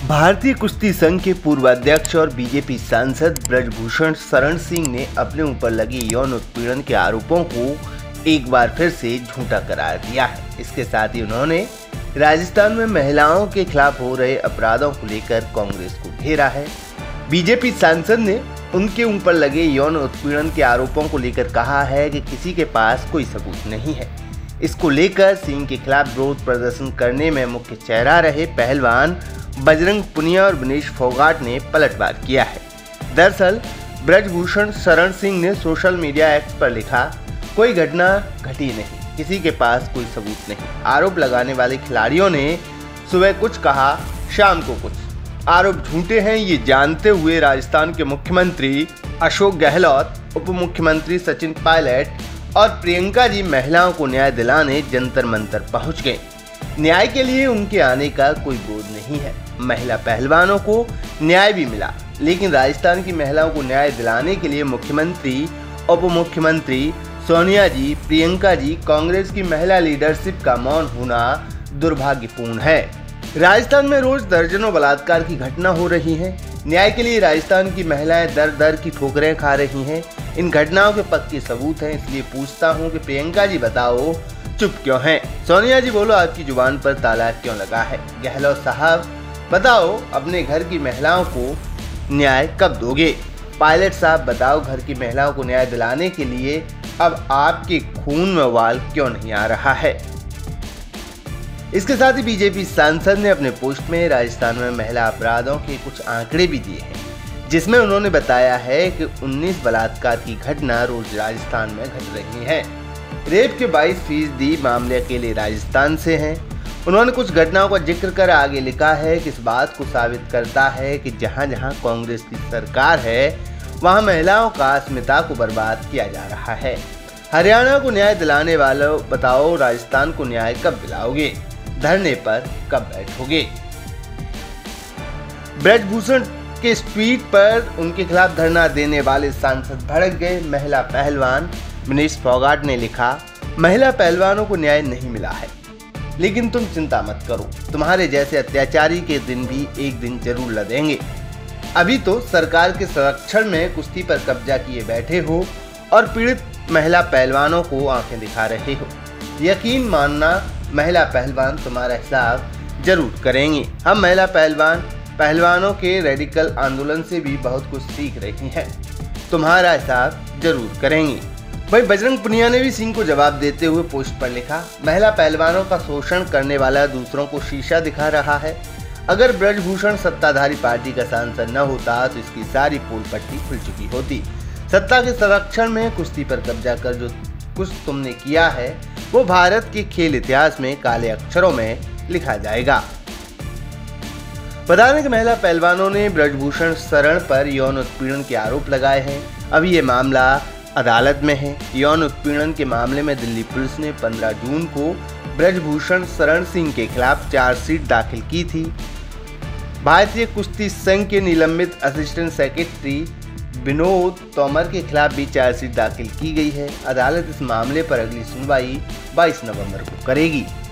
भारतीय कुश्ती संघ के पूर्व अध्यक्ष और बीजेपी सांसद ब्रजभूषण शरण सिंह ने अपने ऊपर लगे यौन उत्पीड़न के आरोपों को एक बार फिर से झूठा करार दिया है। इसके साथ ही उन्होंने राजस्थान में महिलाओं के खिलाफ हो रहे अपराधों को लेकर कांग्रेस को घेरा है। बीजेपी सांसद ने उनके ऊपर लगे यौन उत्पीड़न के आरोपों को लेकर कहा है कि किसी के पास कोई सबूत नहीं है। इसको लेकर सिंह के खिलाफ विरोध प्रदर्शन करने में मुख्य चेहरा रहे पहलवान बजरंग पुनिया और विनेश फोगाट ने पलटवार किया है। दरअसल ब्रजभूषण शरण सिंह ने सोशल मीडिया एक्स पर लिखा, कोई घटना घटी नहीं, किसी के पास कोई सबूत नहीं। आरोप लगाने वाले खिलाड़ियों ने सुबह कुछ कहा, शाम को कुछ। आरोप झूठे हैं ये जानते हुए राजस्थान के मुख्यमंत्री अशोक गहलोत, उप मुख्यमंत्री सचिन पायलट और प्रियंका जी महिलाओं को न्याय दिलाने जंतर मंतर पहुंच गए। न्याय के लिए उनके आने का कोई बोझ नहीं है। महिला पहलवानों को न्याय भी मिला, लेकिन राजस्थान की महिलाओं को न्याय दिलाने के लिए मुख्यमंत्री, उप मुख्यमंत्री सोनिया जी, प्रियंका जी, कांग्रेस की महिला लीडरशिप का मौन होना दुर्भाग्यपूर्ण है। राजस्थान में रोज दर्जनों बलात्कार की घटना हो रही है। न्याय के लिए राजस्थान की महिलाएं दर दर की ठोकरें खा रही हैं। इन घटनाओं के पक्के सबूत हैं, इसलिए पूछता हूं कि प्रियंका जी बताओ, चुप क्यों हैं? सोनिया जी बोलो, आपकी जुबान पर ताला क्यों लगा है? गहलोत साहब बताओ, अपने घर की महिलाओं को न्याय कब दोगे? पायलट साहब बताओ, घर की महिलाओं को न्याय दिलाने के लिए अब आपके खून में उबाल क्यों नहीं आ रहा है? इसके साथ ही बीजेपी सांसद ने अपने पोस्ट में राजस्थान में महिला अपराधों के कुछ आंकड़े भी दिए हैं, जिसमें उन्होंने बताया है कि 19 बलात्कार की घटना रोज राजस्थान में घट रही है। रेप के 22% मामले अकेले राजस्थान से हैं। उन्होंने कुछ घटनाओं का जिक्र कर आगे लिखा है कि इस बात को साबित करता है कि जहां जहां कांग्रेस की सरकार है वहां महिलाओं का अस्मिता को बर्बाद किया जा रहा है। हरियाणा को न्याय दिलाने वालों बताओ, राजस्थान को न्याय कब दिलाओगे? धरने पर कब बैठोगे? ब्रजभूषण के इस ट्वीट पर उनके खिलाफ धरना देने वाले सांसद भड़क गए। महिला पहलवान विनेश फोगाट ने लिखा, महिला पहलवानों को न्याय नहीं मिला है, लेकिन तुम चिंता मत करो, तुम्हारे जैसे अत्याचारी के दिन भी एक दिन जरूर लदेंगे। अभी तो सरकार के संरक्षण में कुश्ती पर कब्जा किए बैठे हो और पीड़ित महिला पहलवानों को आंखें दिखा रहे हो। यकीन मानना, महिला पहलवान तुम्हारा हिसाब जरूर करेंगे। हम महिला पहलवानों के रेडिकल आंदोलन से भी बहुत कुछ सीख रही हैं, तुम्हारा हिसाब जरूर करेंगे। भाई बजरंग पुनिया ने भी सिंह को जवाब देते हुए पोस्ट पर लिखा, महिला पहलवानों का शोषण करने वाला दूसरों को शीशा दिखा रहा है। अगर ब्रजभूषण सत्ताधारी पार्टी का सांसद न होता तो इसकी सारी पोल पट्टी खुल चुकी होती। सत्ता के संरक्षण में कुश्ती पर कब्जा कर जो कुछ तुमने किया है वो भारत के खेल इतिहास में काले अक्षरों में लिखा जाएगा। बता दें कि महिला पहलवानों ने ब्रजभूषण शरण पर यौन उत्पीड़न के आरोप लगाए हैं। अभी ये मामला अदालत में है। यौन उत्पीड़न के मामले में दिल्ली पुलिस ने 15 जून को ब्रजभूषण शरण सिंह के खिलाफ चार्जशीट दाखिल की थी। भारतीय कुश्ती संघ के निलंबित असिस्टेंट सेक्रेटरी विनोद तोमर के खिलाफ भी चार्जशीट दाखिल की गई है। अदालत इस मामले पर अगली सुनवाई 22 नवंबर को करेगी।